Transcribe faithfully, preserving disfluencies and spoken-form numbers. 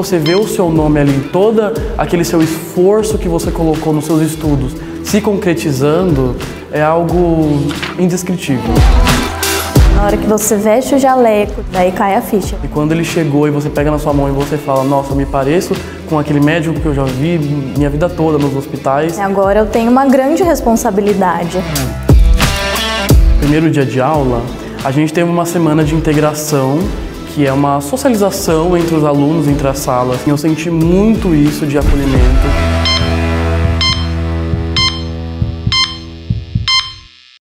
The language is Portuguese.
você vê o seu nome ali, todo aquele seu esforço que você colocou nos seus estudos se concretizando, é algo indescritível. Na hora que você veste o jaleco, daí cai a ficha. E quando ele chegou e você pega na sua mão e você fala, nossa, eu me pareço com aquele médico que eu já vi minha vida toda nos hospitais. Agora eu tenho uma grande responsabilidade. Primeiro dia de aula, a gente teve uma semana de integração, que é uma socialização entre os alunos, entre as salas. Eu senti muito isso de acolhimento.